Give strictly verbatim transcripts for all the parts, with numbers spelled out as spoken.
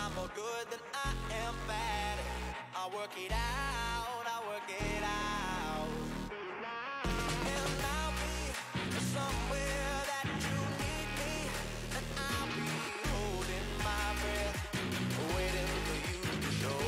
I'm more good than I am bad. I work it out, I work it out. And I'll be somewhere that you need me, and I'll be holding my breath, waiting for you to show.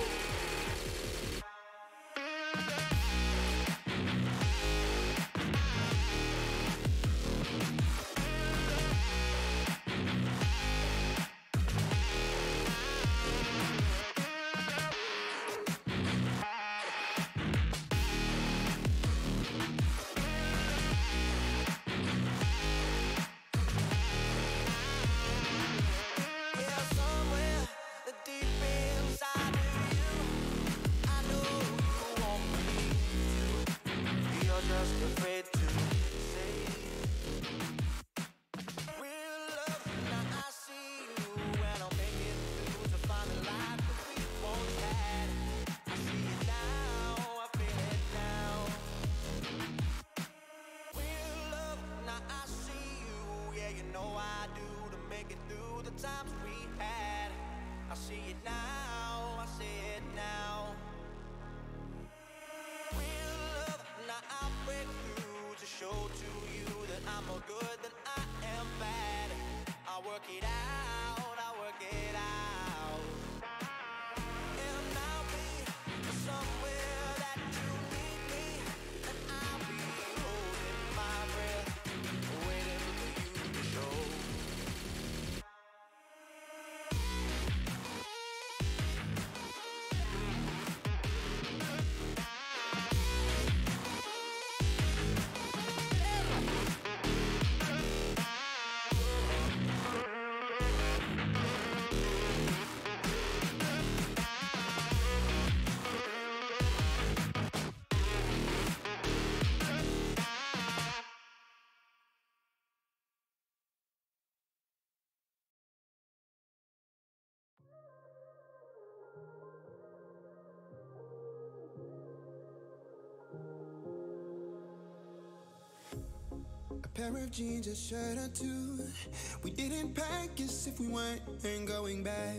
Pair of jeans, a shirt or two. We didn't pack as if we weren't going back.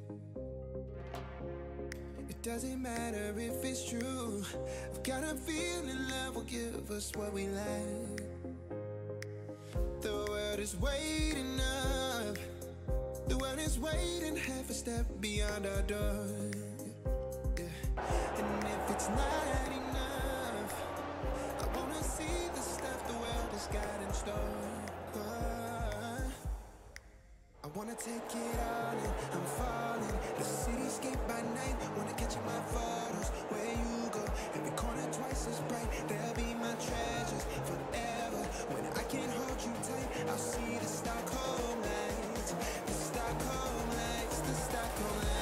It doesn't matter if it's true. I've got a feeling love will give us what we lack. The world is waiting up. The world is waiting half a step beyond our door. Yeah. And if it's not enough, I wanna see the stuff the world has got in store. Uh, I wanna take it all in, I'm falling. The cityscape by night, wanna catch in my photos. Where you go, every corner twice as bright. They'll be my treasures forever. When I can't hold you tight, I'll see the Stockholm lights. The Stockholm lights, the Stockholm lights.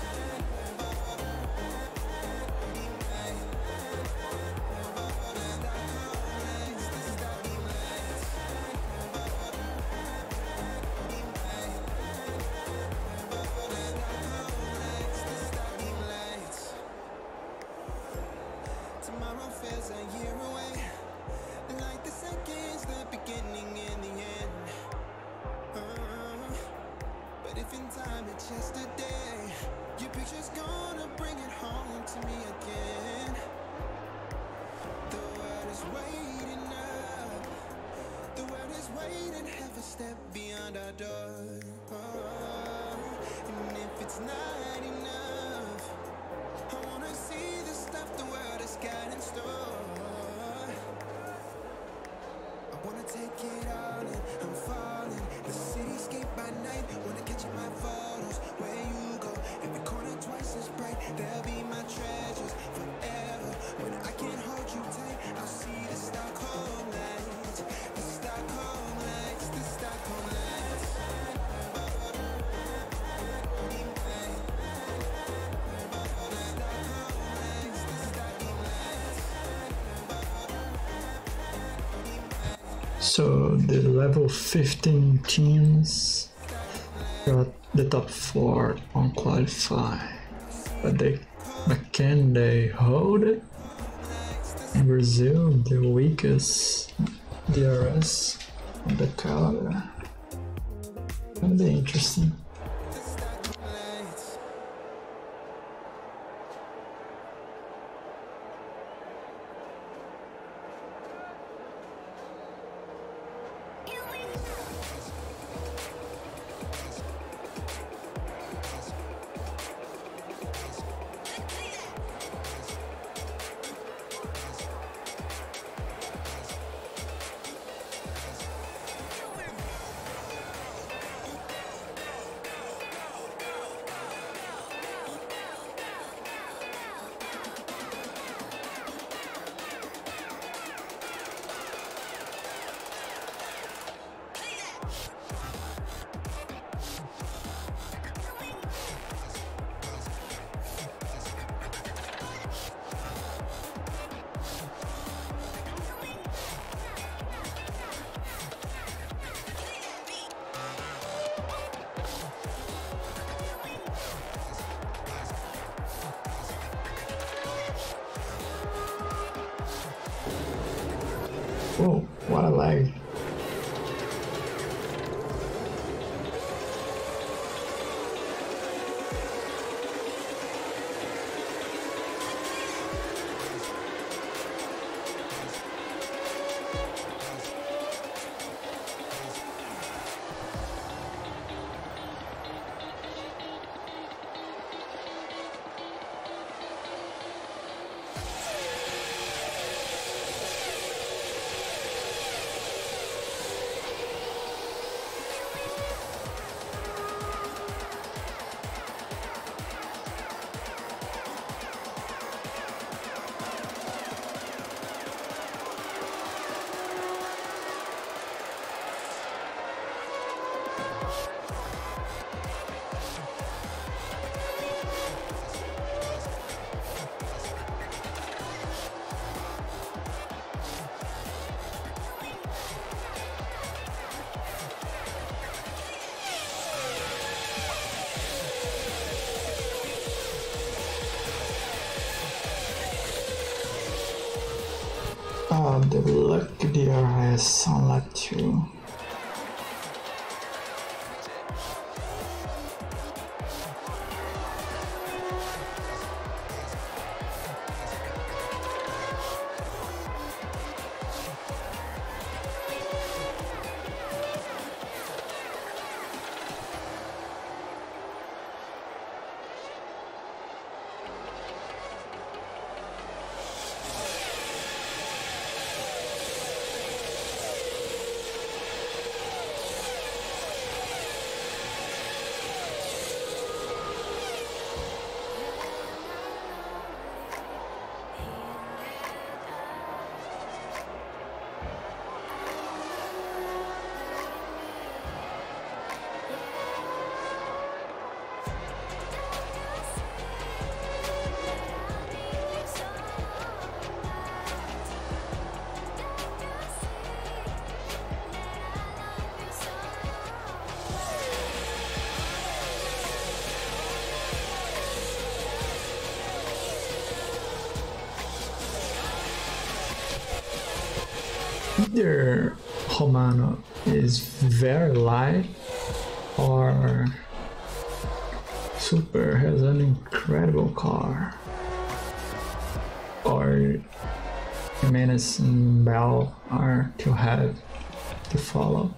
Yesterday, your picture's gonna bring it home to me again. The world is waiting up. The world is waiting half a step beyond our door. Oh, and if it's not enough, I wanna see the stuff the world has got in store. I wanna take it all in, I'm falling. The cityscape by night, wanna catch in my photos. Where you go, every corner twice as bright. They'll be my treasures forever. When I can't hold you tight, I'll see the Stockholm lights. The Stockholm lights, the Stockholm lights. So the level fifteen teams got the top four on qualify, but they but can they hold it? In Brazil, the weakest D R S on the color. That'll be interesting. Oh, what a lag. Oh, the luck D R S sound like too. Either Romano is very light or Super has an incredible car, or Jimenez and Bell are too hard to follow.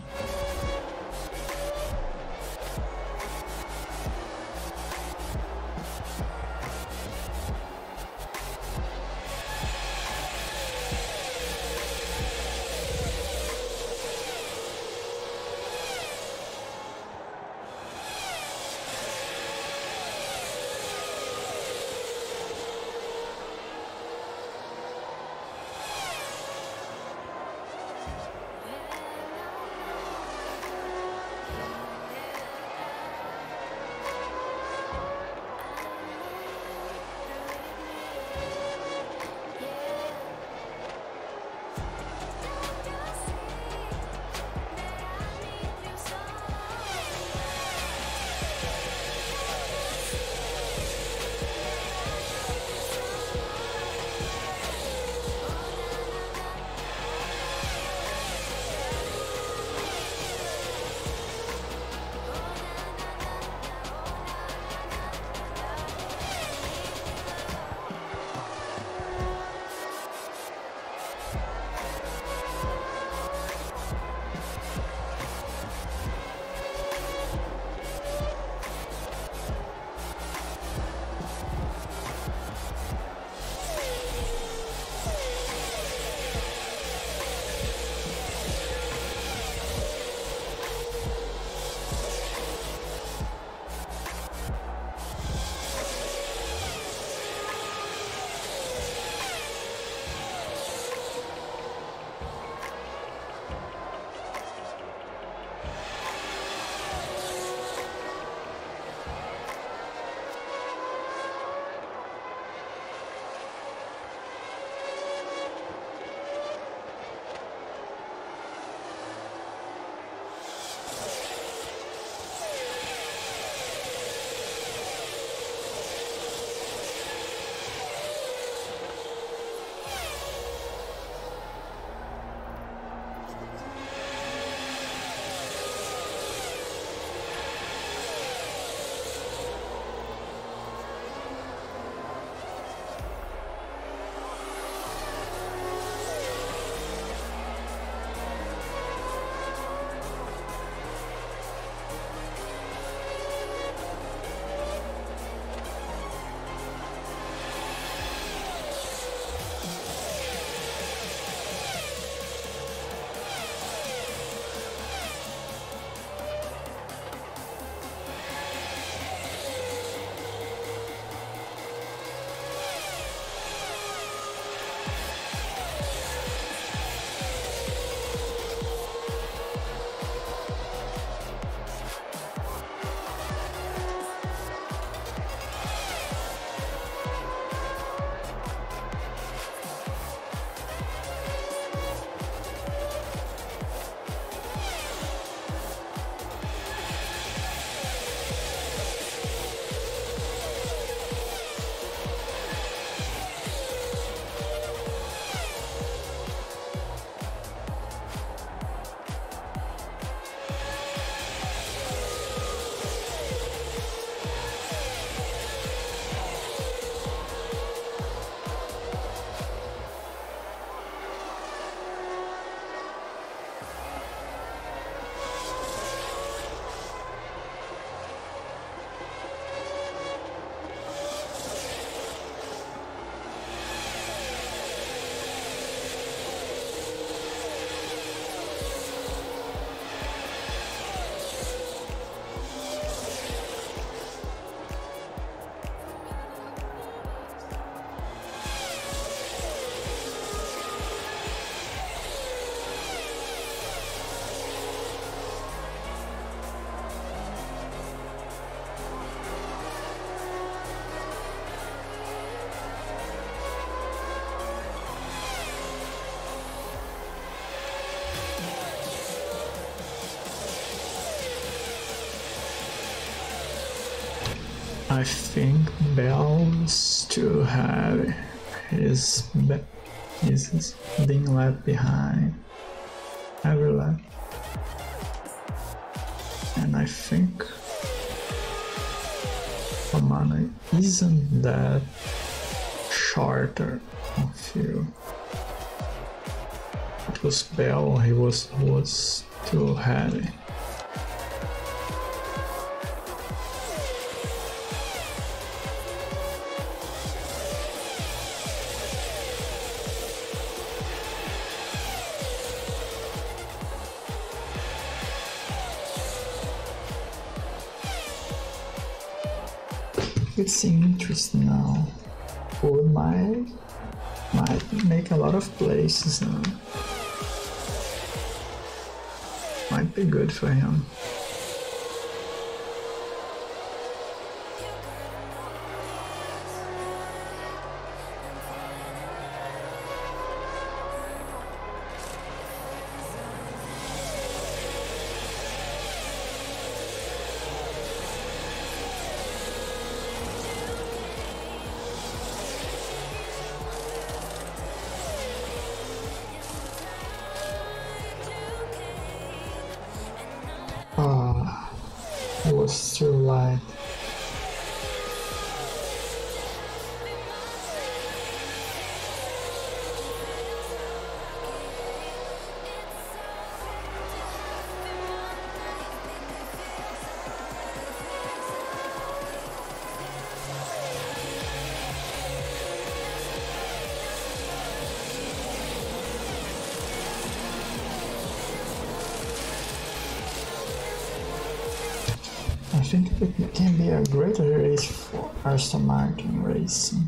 I think Bell's too heavy. He's, be he's being left behind every lap. And I think Amana isn't that shorter of you. It was Bell, he was, was too heavy. It's interesting now. Wood might, might make a lot of places now. Might be good for him. Was too light. I think it can be a great race for Aston Martin Racing.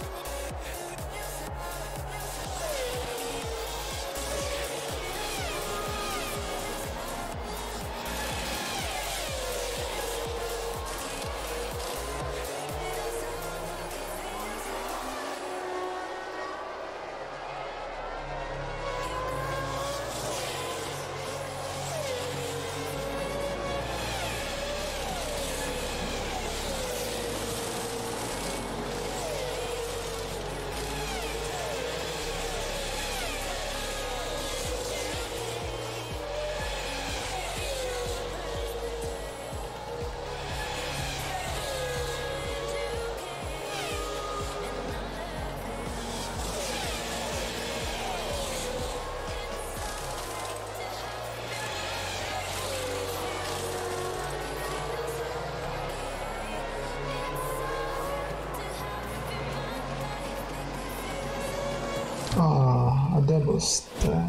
Ah, a double stack.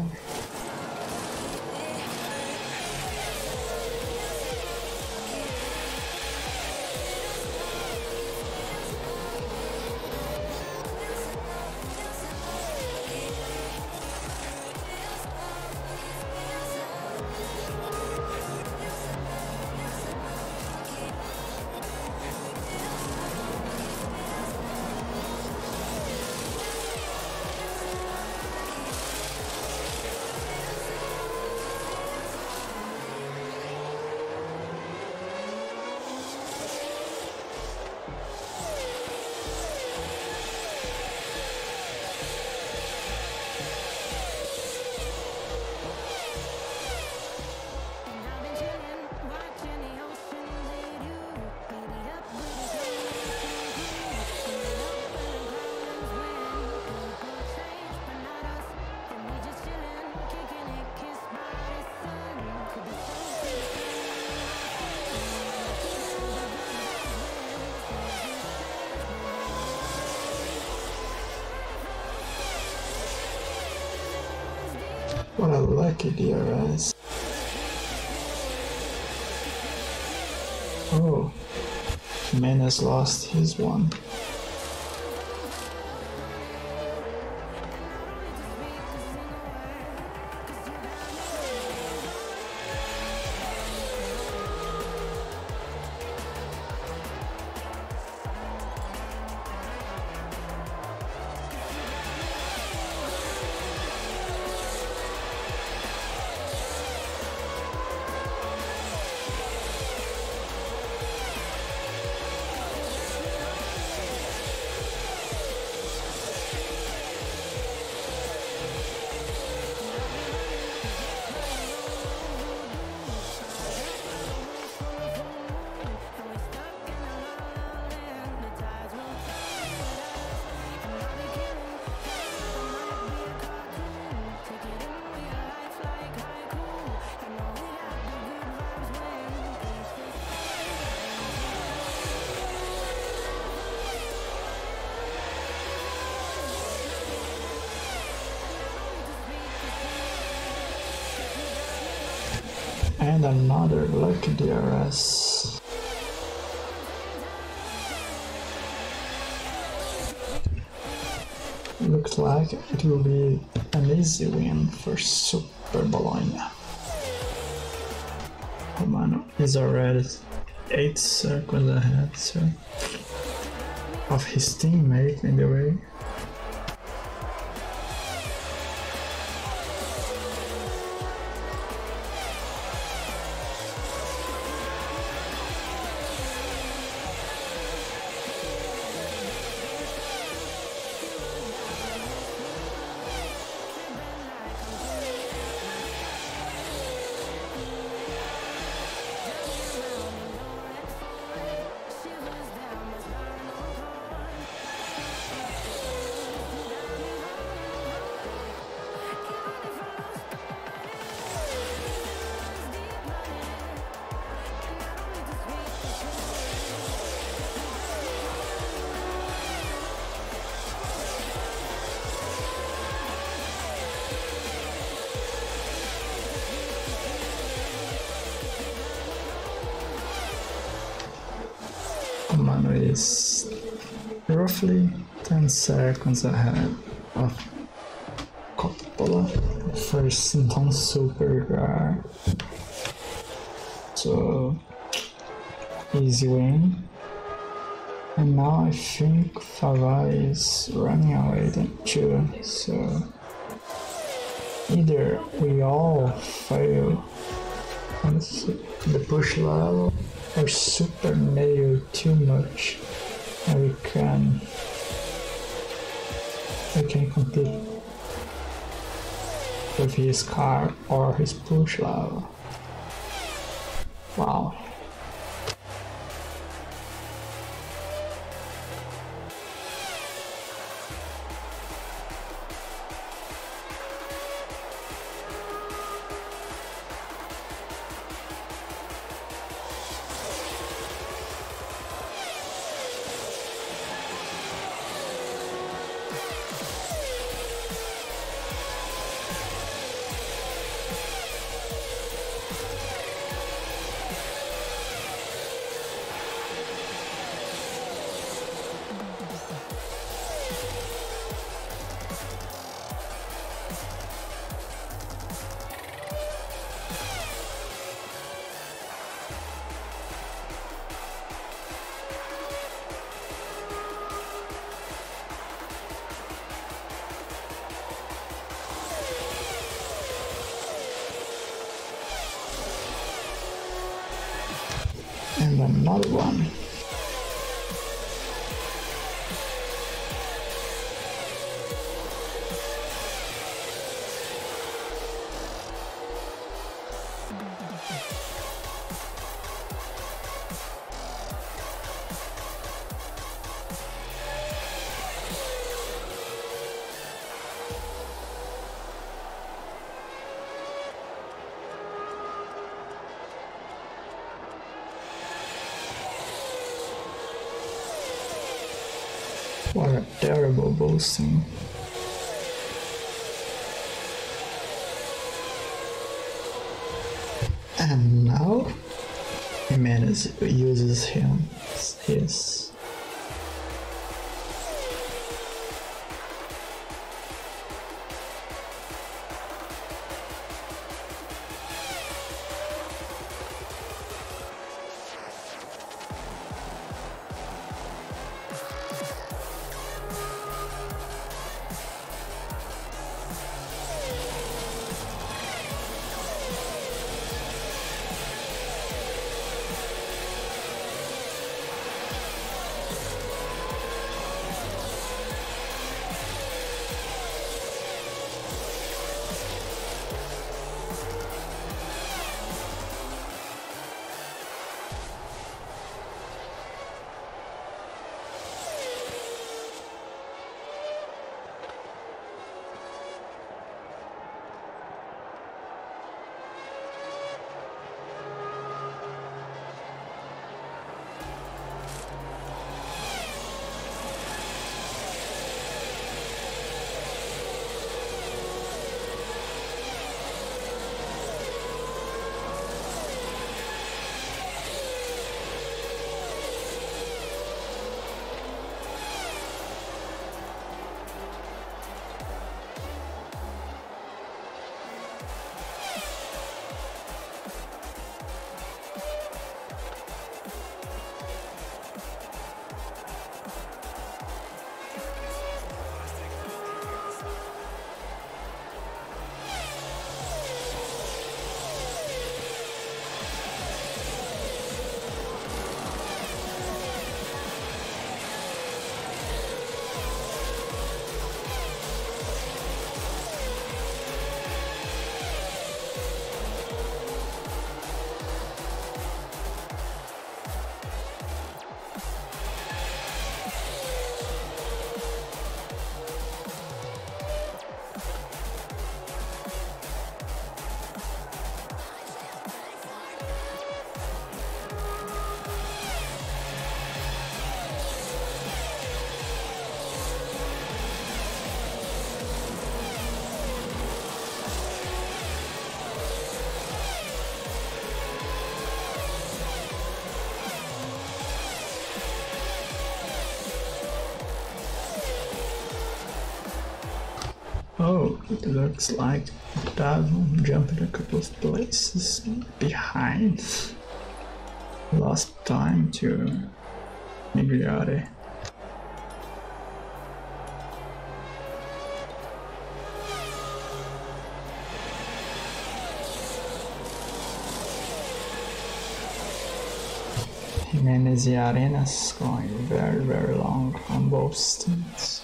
What a lucky D R S. Oh, man has lost his one. And another lucky D R S. Looks like it will be an easy win for Super Bologna. Romano is already eight circles ahead, so of his teammate in the way. Romano is roughly ten seconds ahead of Coppola, first non-super guard. So easy win. And now I think Fava is running away then too, so either we all fail on the push level or super nail too much and we can we can compete with his car or his push level. Wow. And another one. What a terrible boasting. And now Jimenez uses him his It looks like Octavio jumped a couple of places behind. Lost time to Migliore. Jimenez Arenas going very very long on both stints.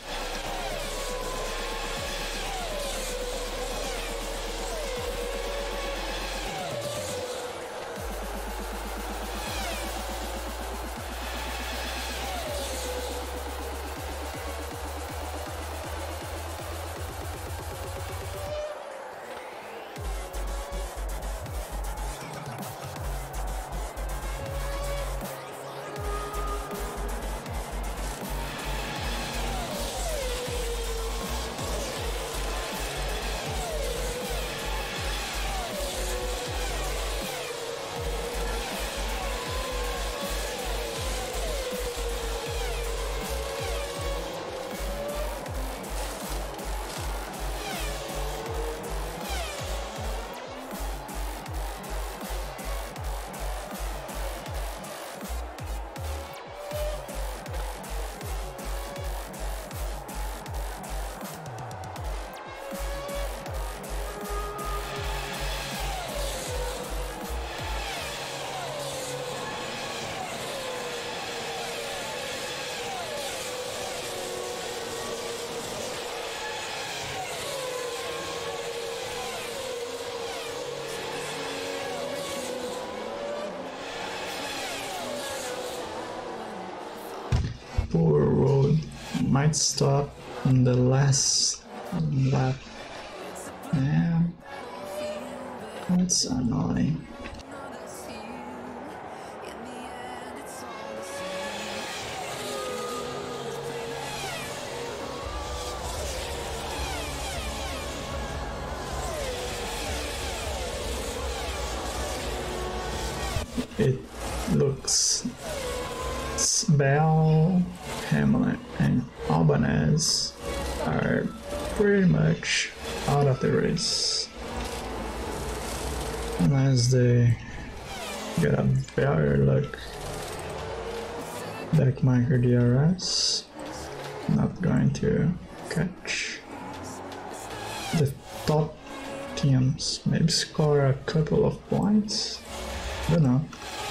Poor road might stop on the last lap. Yeah, that's annoying. It looks Bell, Hamlet, and Albanese are pretty much out of the race. Unless they get a very luck deckmaker D R S, not going to catch. The top teams maybe score a couple of points, don't know.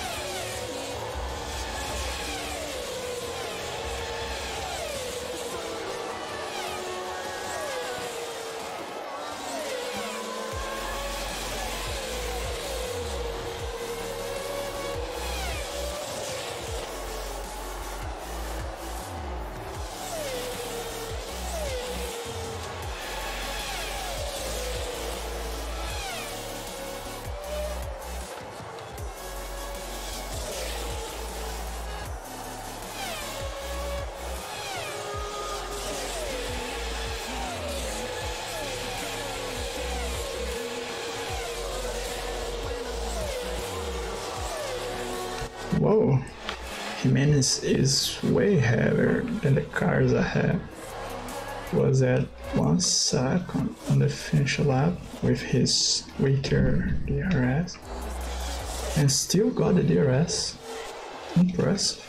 Whoa, Jimenez is way heavier than the cars ahead. Was at one second on the finish lap with his weaker D R S and still got the D R S. Impressive.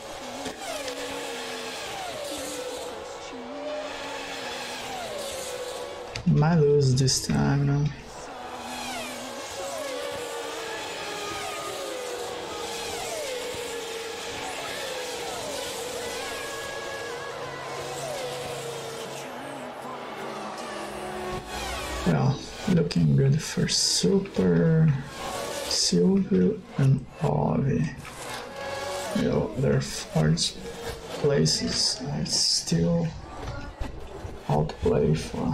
Might lose this time now. Well, looking good for Super, Silvio, and Ovi. You know, their fourth places I still outplay for.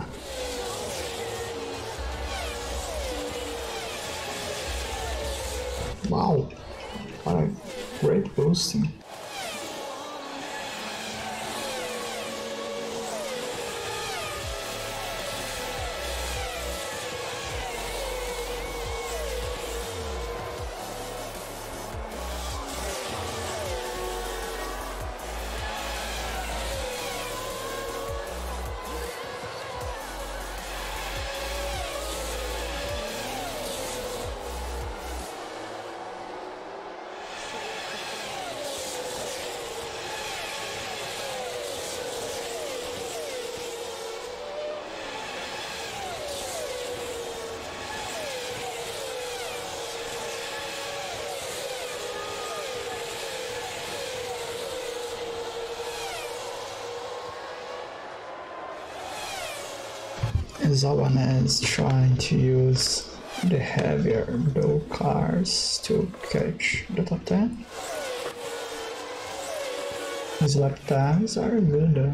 Wow, what a great boosting. this one is trying to use the heavier dual cars to catch the top ten. His lap times are good though.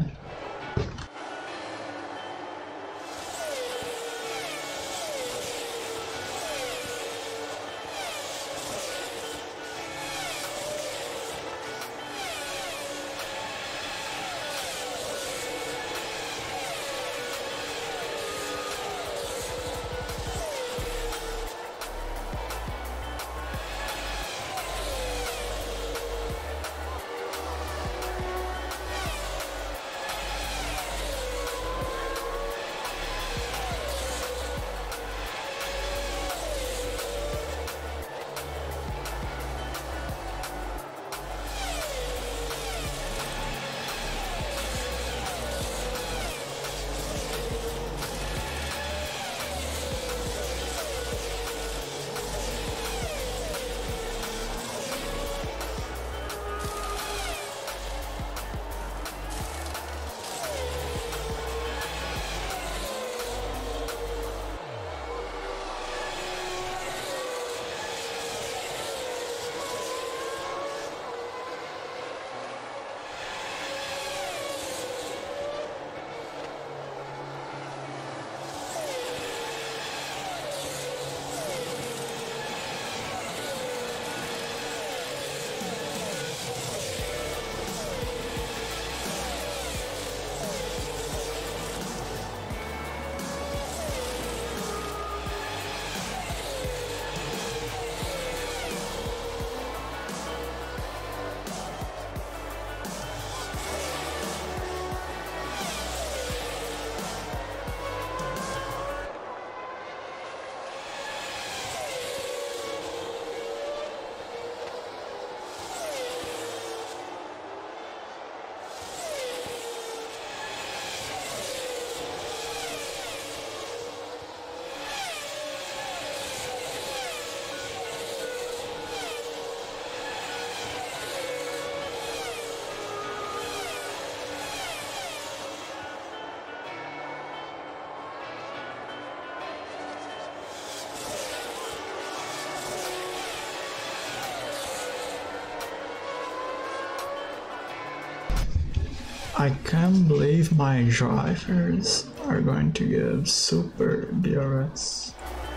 I can't believe my drivers are going to give super D R S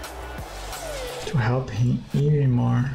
to help him even more.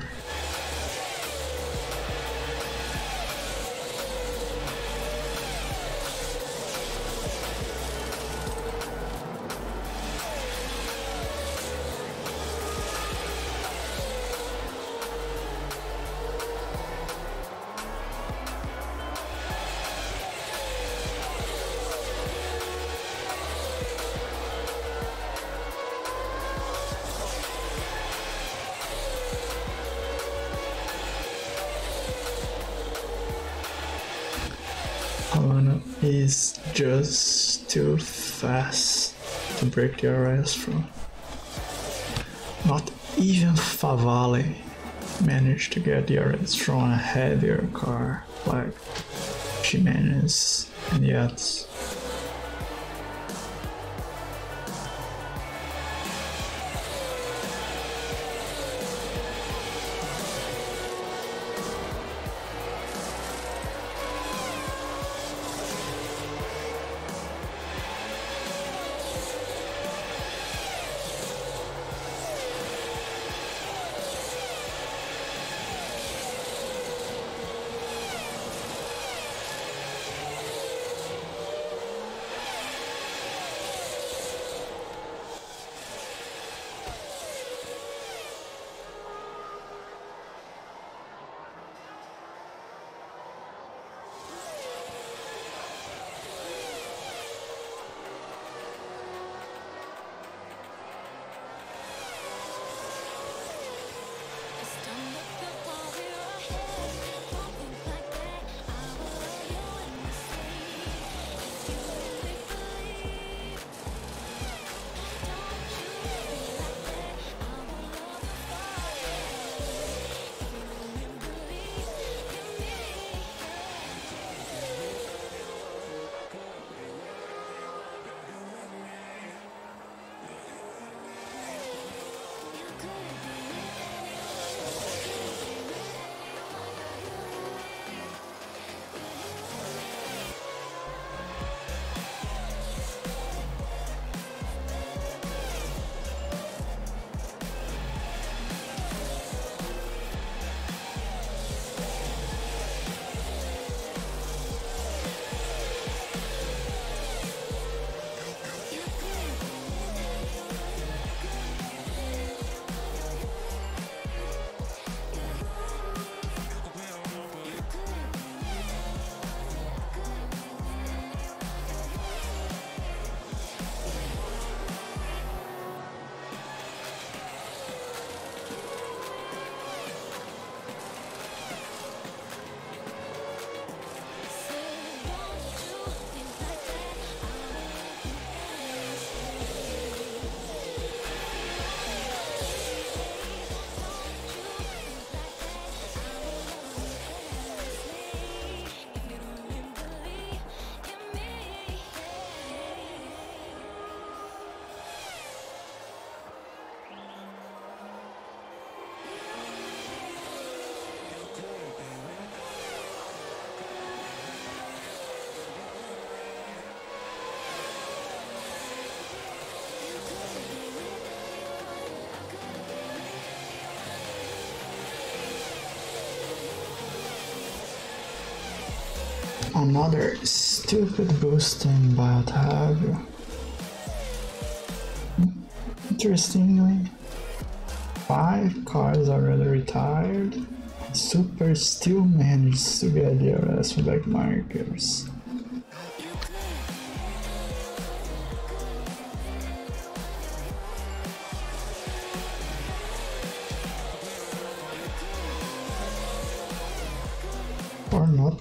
Is just too fast to break the R S from. Not even Favale managed to get the R S from a heavier car like Jimenez and Yates. Another stupid boosting by Otávio. Interestingly, five cars already retired. Super still managed to get the arrest for back markers. Or not.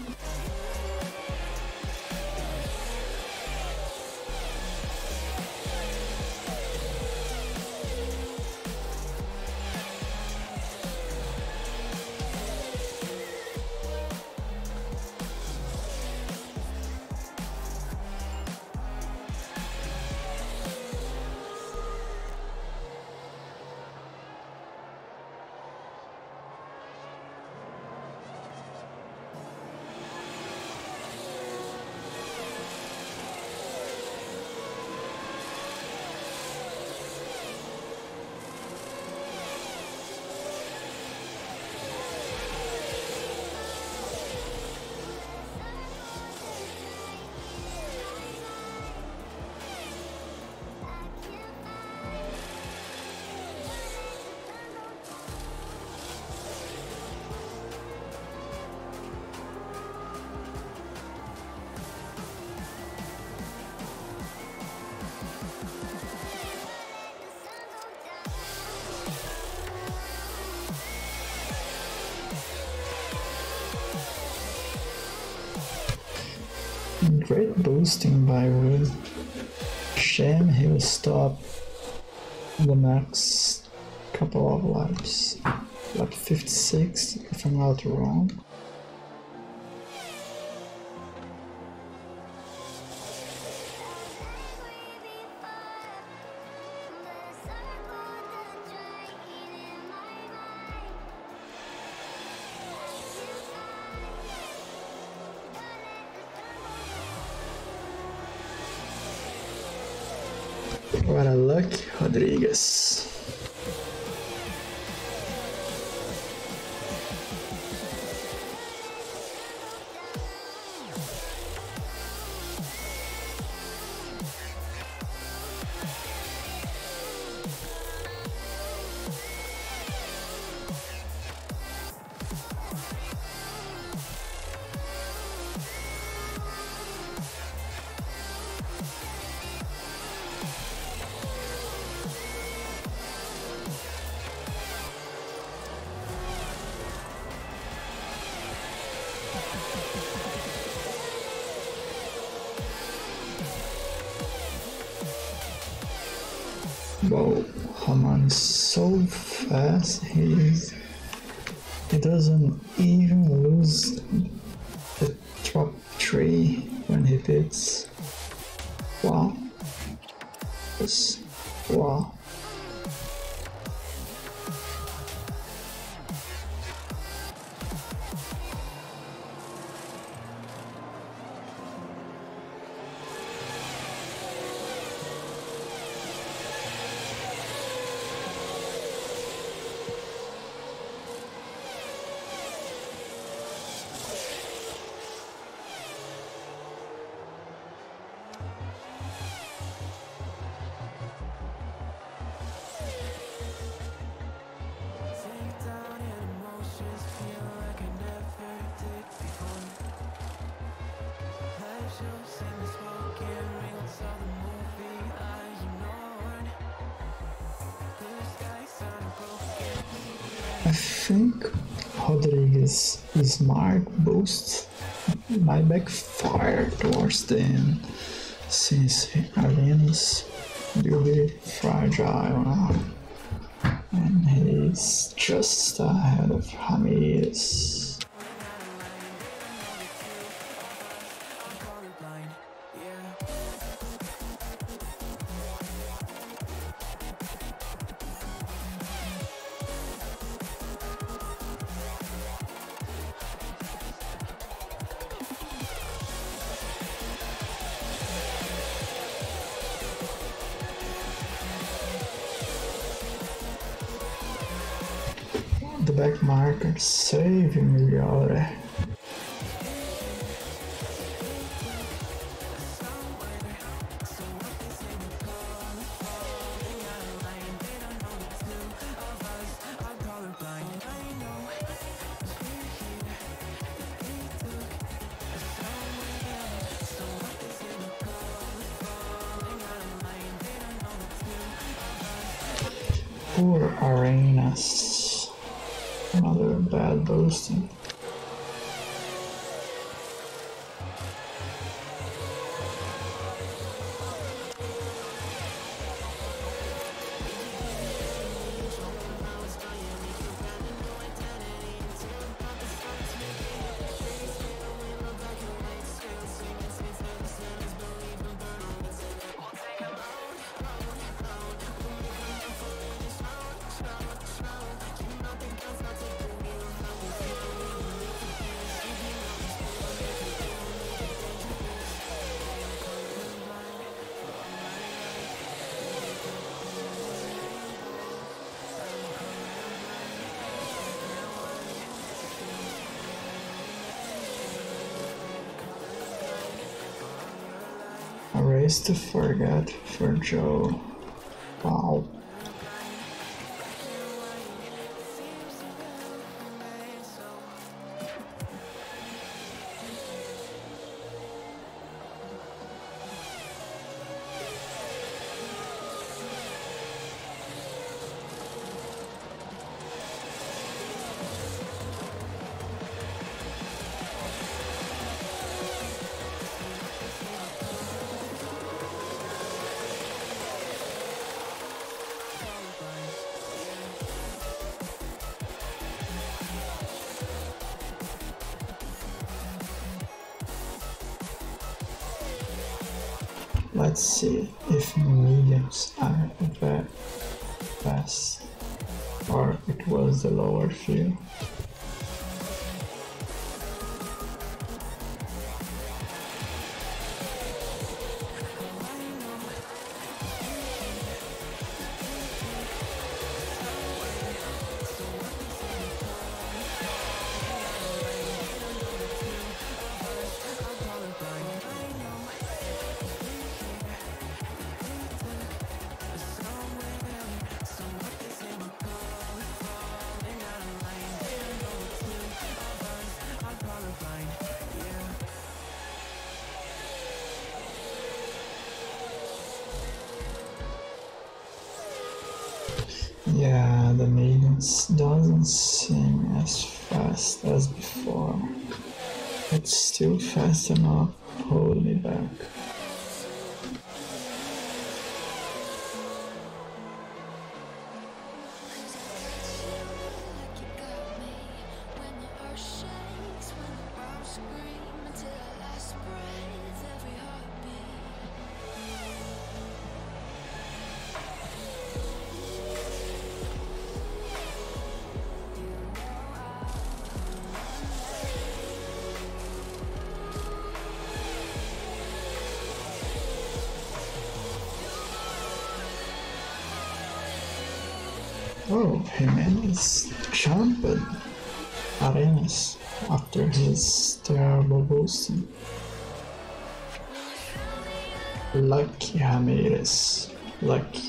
Great boosting by Wood. Shame he will stop the next couple of laps. Lap fifty-six, if I'm not wrong. What a luck, Rodrigues. Wow, Haman is so fast, he is, he doesn't even lose the top three when he hits. Wow. Yes. Wow. I think Rodrigues' smart boost might backfire towards the end, since Arenas will be fragile now, and he's just ahead of Ramirez. The back marker saving me already. Poor Arenas. Another bad boosting. A race to forget for Joe. Wow. Let's see if mediums are the best, or it was the lower few. Yeah, the maidens doesn't seem as fast as before. It's still fast enough to hold me back. Oh, Jimenez jumped Arenas after his terrible boosting. Lucky Ramirez, lucky.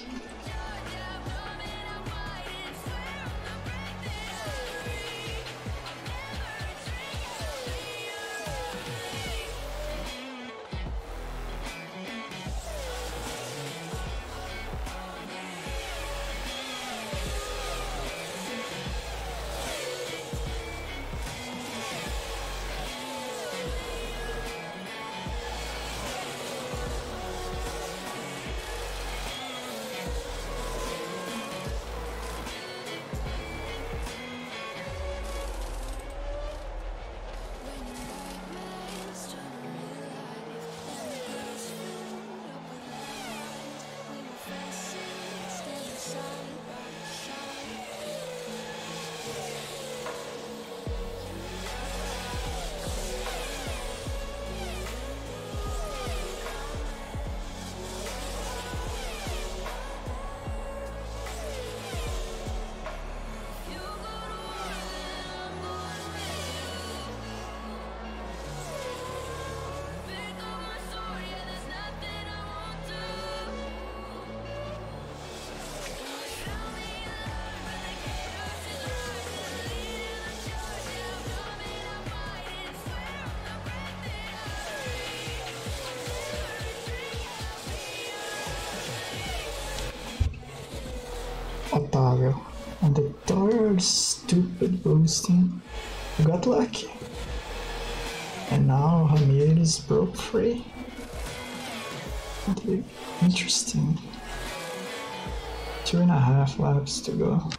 weird, stupid boosting. I got lucky. And now Ramirez broke free. That'll be interesting. Two and a half laps to go.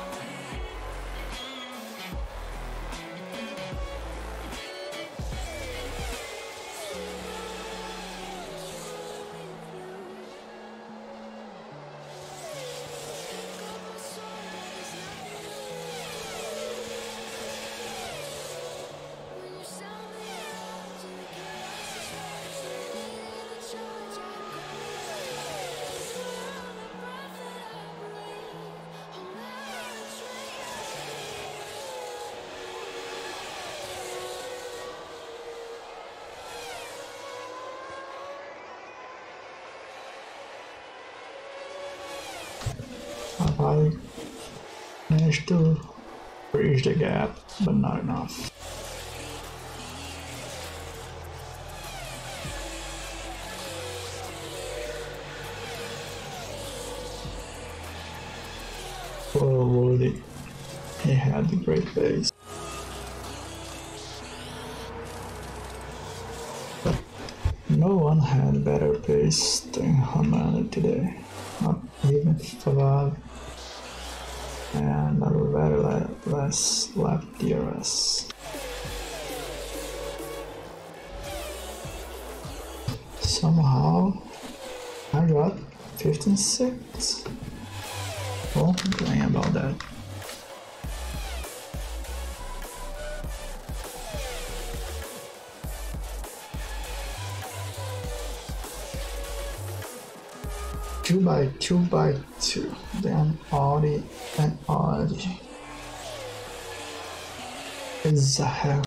I managed to bridge the gap, but not enough. Holy, he had a great pace. But no one had better pace than Hamani today. Not even FZOFF. And a very less lap D R S. Somehow I got fifteen six. Won't complain about that. Two by two by two, then Audi and Audi. It's a hell.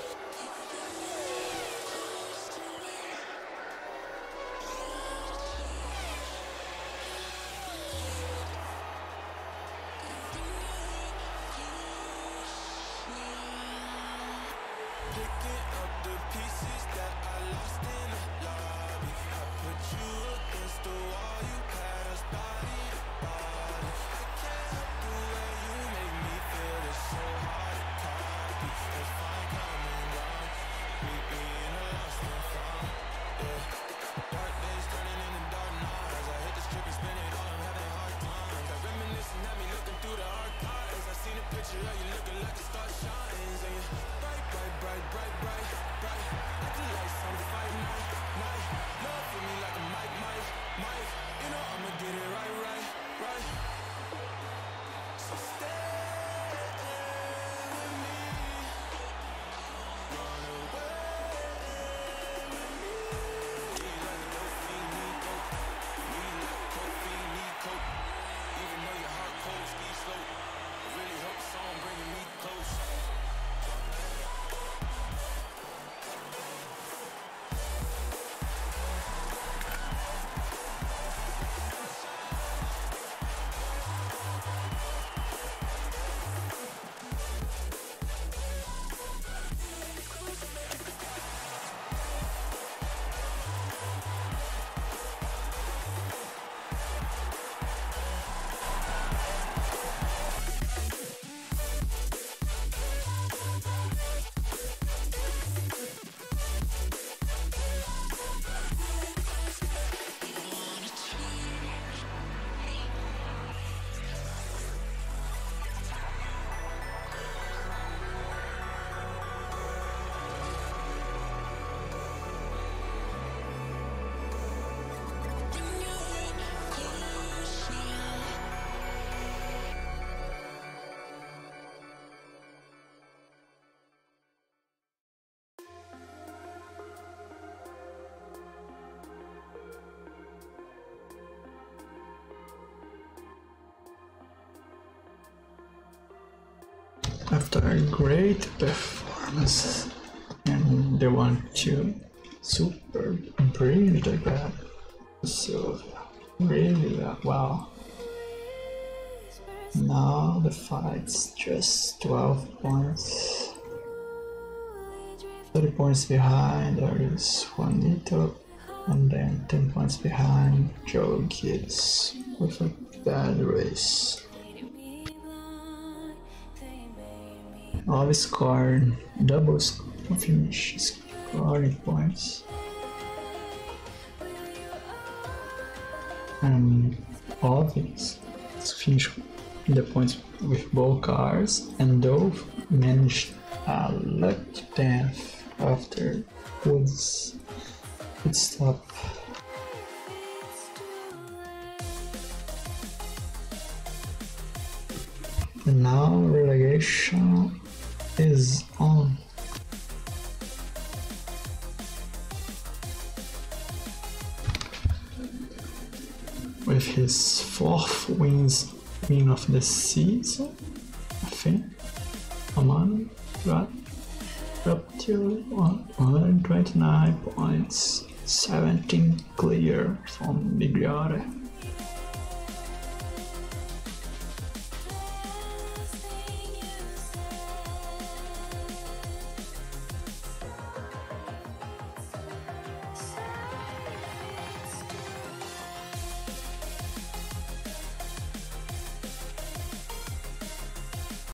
After a great performance, and they want to super bridge the gap, so really well. Now the fight's just twelve points, thirty points behind. There is Juanito, and then ten points behind Joe Gibbs with a bad race. All scored double score finish scoring points. And all of these finished the points with both cars, and Dove managed a lucky path after Wood's pit stop. And now relegation is on. With his fourth wins win of the season, I think. Come on, got up to one hundred twenty-nine points, seventeen clear from Bigliore.